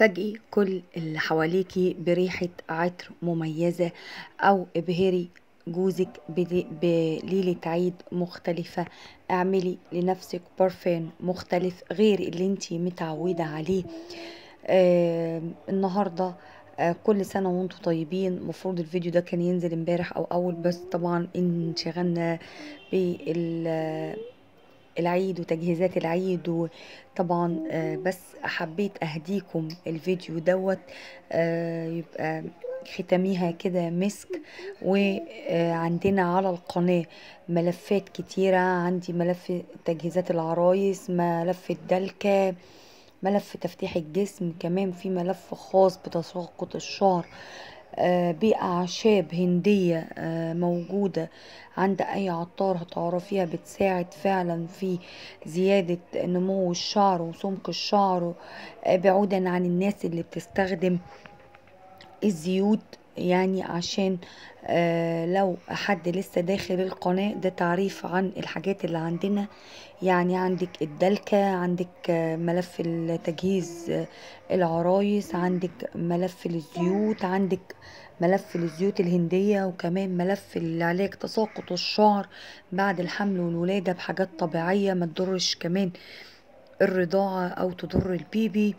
فاجئي كل اللي حواليكي بريحة عطر مميزة أو ابهري جوزك بليلة عيد مختلفة. اعملي لنفسك برفان مختلف غير اللي انتي متعودة عليه. النهاردة كل سنة وانتم طيبين. المفروض الفيديو ده كان ينزل امبارح او اول، بس طبعا انشغلنا العيد وتجهيزات العيد وطبعا بس حبيت اهديكم الفيديو دوت يبقى ختاميها كده مسك. وعندنا على القناة ملفات كتيرة، عندي ملف تجهيزات العرايس، ملف الدلكة، ملف تفتيح الجسم، كمان في ملف خاص بتساقط الشعر بأعشاب هندية موجودة عند أي عطار هتعرفيها، بتساعد فعلا في زيادة نمو الشعر وسمك الشعر، بعيدا عن الناس اللي بتستخدم الزيوت. يعني عشان لو حد لسه داخل القناة، ده تعريف عن الحاجات اللي عندنا. يعني عندك الدلكة، عندك ملف التجهيز العرايس، عندك ملف للزيوت، عندك ملف للزيوت الهندية، وكمان ملف لعلاج تساقط الشعر بعد الحمل والولادة بحاجات طبيعية ما تضرش كمان الرضاعة او تضر البيبي.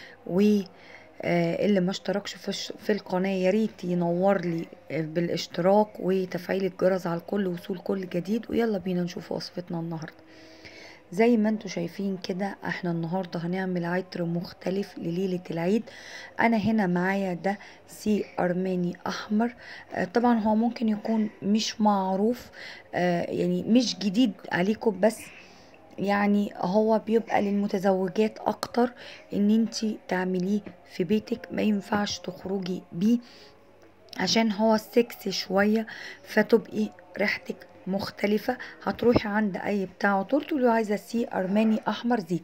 اللي ما اشتركش في القناة ياريت ينور لي بالاشتراك وتفعيل الجرس على الكل وصول كل جديد. ويلا بينا نشوف وصفتنا النهاردة. زي ما انتوا شايفين كده، احنا النهاردة هنعمل عطر مختلف لليلة العيد. انا هنا معايا ده سي ارماني احمر. طبعا هو ممكن يكون مش معروف، يعني مش جديد عليكم، بس يعني هو بيبقى للمتزوجات اكتر ان انتي تعمليه في بيتك، ما ينفعش تخرجي بيه عشان هو سكسي شوية، فتبقي ريحتك مختلفة. هتروحي عند اي بتاع عطور تقولي له عايزة سي ارماني احمر زيت.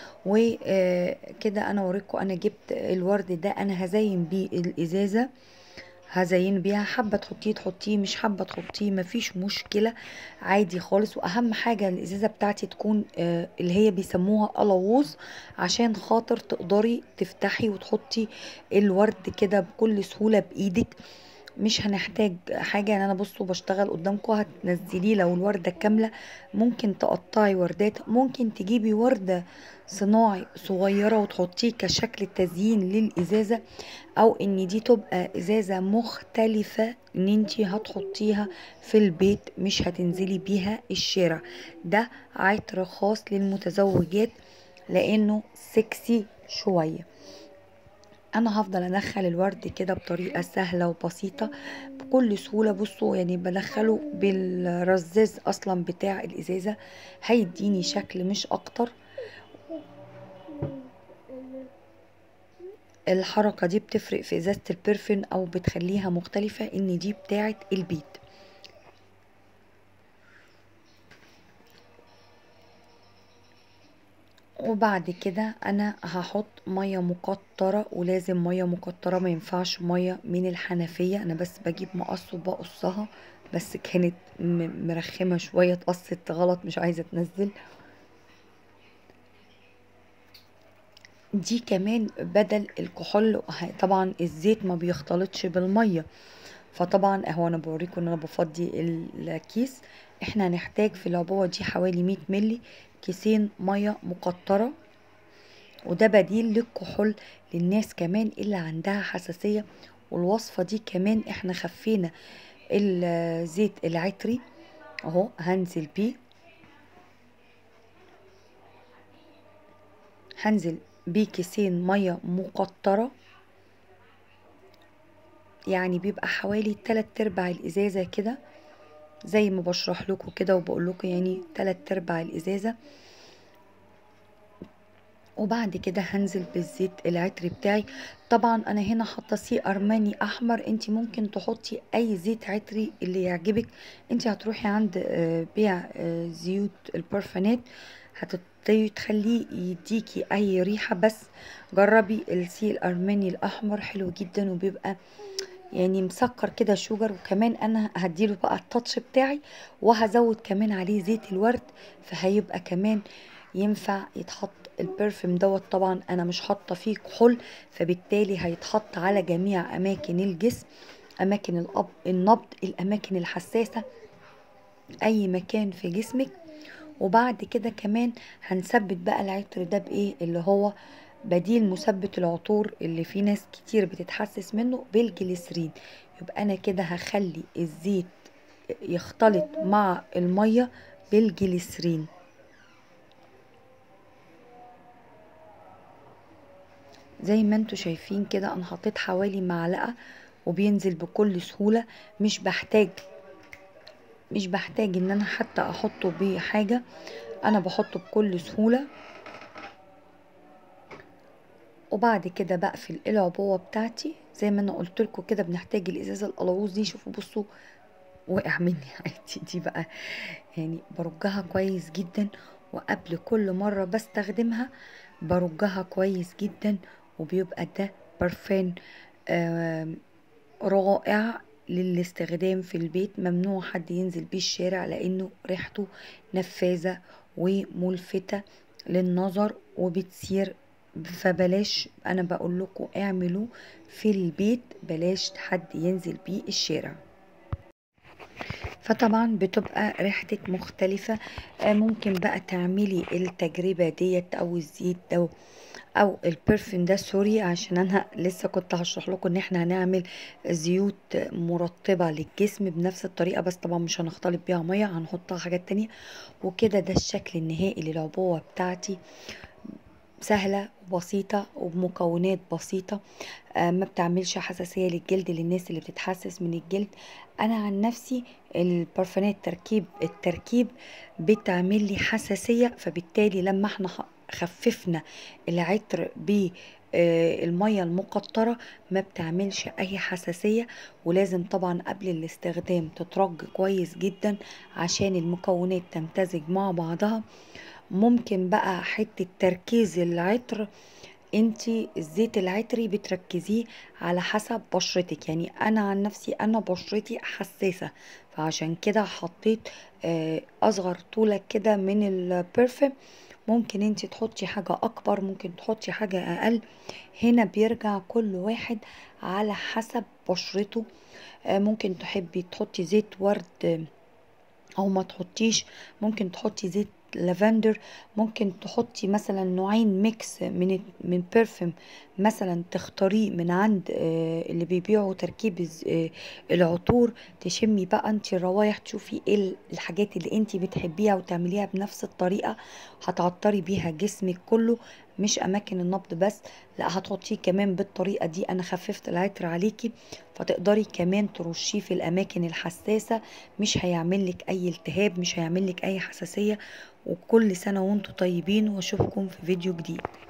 وكده انا اوريكم انا جبت الورد ده، انا هزين بيه الازازة، هزين بيها. حابه تحطيه مش حابه تحطيه مفيش مشكله، عادي خالص. واهم حاجه الازازه بتاعتي تكون اللي هي بيسموها قلاووز، عشان خاطر تقدري تفتحي وتحطي الورد كده بكل سهوله بايدك. مش هنحتاج حاجه. يعني انا بصوا بشتغل قدامكم، هتنزليه لو الورده كامله، ممكن تقطعي وردات، ممكن تجيبي ورده صناعي صغيره وتحطيه كشكل تزيين للازازه، او ان دي تبقى ازازة مختلفة ان انتي هتحطيها في البيت، مش هتنزلي بيها الشارع. ده عطر خاص للمتزوجات لانه سكسي شوية. انا هفضل ادخل الورد كده بطريقة سهلة وبسيطة بكل سهولة. بصوا يعني بدخله بالرزاز اصلا بتاع الازازة، هيديني شكل مش اكتر. الحركة دي بتفرق في ازازة البرفين او بتخليها مختلفة، ان دي بتاعة البيت. وبعد كده انا هحط مية مقطرة، ولازم مية مقطرة، ما ينفعش مية من الحنفية. انا بس بجيب مقص وبقصها، بس كانت مرخمة شوية، اتقصت غلط مش عايزة تنزل. دي كمان بدل الكحول. طبعا الزيت ما بيختلطش بالمية، فطبعا اهو انا بوريكم ان انا بفضي الكيس. احنا هنحتاج في العبوة دي حوالي 100 ملي، كيسين مية مقطرة. وده بديل للكحول للناس كمان اللي عندها حساسية. والوصفة دي كمان احنا خفينا الزيت العطري اهو. هنزل بيه كيسين مية مقطرة، يعني بيبقى حوالي 3/4 الازازة كده، زي ما بشرح لكم كده وبقول لكم، يعني 3/4 الازازة. وبعد كده هنزل بالزيت العطري بتاعي. طبعا انا هنا حاطه سي ارماني احمر، انت ممكن تحطي اي زيت عطري اللي يعجبك. انت هتروحي عند بيع زيوت البرفانات، هتبتدي تخليه يديكي اي ريحه، بس جربي السي الارماني الاحمر حلو جدا، وبيبقى يعني مسكر كده شوجر. وكمان انا هديله بقى التاتش بتاعي، وهزود كمان عليه زيت الورد، فهيبقى كمان ينفع يتحط البرفيوم دوت طبعا انا مش حاطه فيه كحول، فبالتالي هيتحط على جميع اماكن الجسم، اماكن النبض، الاماكن الحساسه، اي مكان في جسمك. وبعد كده كمان هنثبت بقى العطر ده بايه، اللي هو بديل مثبت العطور اللي في ناس كتير بتتحسس منه، بالجليسرين. يبقى انا كده هخلي الزيت يختلط مع الميه بالجليسرين. زي ما انتوا شايفين كده انا حطيت حوالي معلقه، وبينزل بكل سهوله، مش بحتاج ان انا حتى احطه بحاجه، انا بحطه بكل سهوله. وبعد كده بقفل العبوه بتاعتي زي ما انا قلت لكم كده. بنحتاج الازازه القلاووز دي، شوفوا بصوا وقع مني عادي. دي بقى يعني برجها كويس جدا، وقبل كل مرة بستخدمها برجها كويس جدا، وبيبقى ده برفان رائع للاستخدام في البيت. ممنوع حد ينزل بيه الشارع لانه ريحته نفاذة وملفتة للنظر وبتثير. فبلاش، انا بقول لكم اعملوه في البيت، بلاش حد ينزل بيه الشارع. فطبعا بتبقى ريحتك مختلفة. ممكن بقى تعملي التجربة ديت او الزيت ده او البرفيوم ده، سوري، عشان انا لسه كنت هشرح لكم ان احنا هنعمل زيوت مرطبة للجسم بنفس الطريقة، بس طبعا مش هنختلط بيها مية، هنحطها حاجات تانية. وكده ده الشكل النهائي للعبوة بتاعتي، سهلة وبسيطة وبمكونات بسيطة. ما بتعملش حساسية للجلد للناس اللي بتتحسس من الجلد. انا عن نفسي البرفانات التركيب بتعمل لي حساسية، فبالتالي لما احنا خففنا العطر المية المقطرة ما بتعملش اي حساسية. ولازم طبعا قبل الاستخدام تترج كويس جدا عشان المكونات تمتزج مع بعضها. ممكن بقى حتة تركيز العطر، انتي الزيت العطري بتركزيه على حسب بشرتك. يعني انا عن نفسي انا بشرتي حساسة، فعشان كده حطيت اصغر طولة كده من البرفيوم. ممكن انتي تحطي حاجة اكبر، ممكن تحطي حاجة اقل، هنا بيرجع كل واحد على حسب بشرته. ممكن تحبي تحطي زيت ورد او ما تحطيش، ممكن تحطي زيت لافندر، ممكن تحطي مثلا نوعين ميكس من بيرفيوم، مثلا تختاريه من عند اللي بيبيعوا تركيب العطور. تشمي بقى انت الروايح، تشوفي ايه الحاجات اللي انت بتحبيها وتعمليها بنفس الطريقة. هتعطري بيها جسمك كله، مش اماكن النبض بس، لا هتحطيه كمان بالطريقة دي. انا خففت العطر عليكي، فتقدري كمان ترشيه في الاماكن الحساسة، مش هيعملك اي التهاب، مش هيعملك اي حساسية. وكل سنة وانتم طيبين، واشوفكم في فيديو جديد.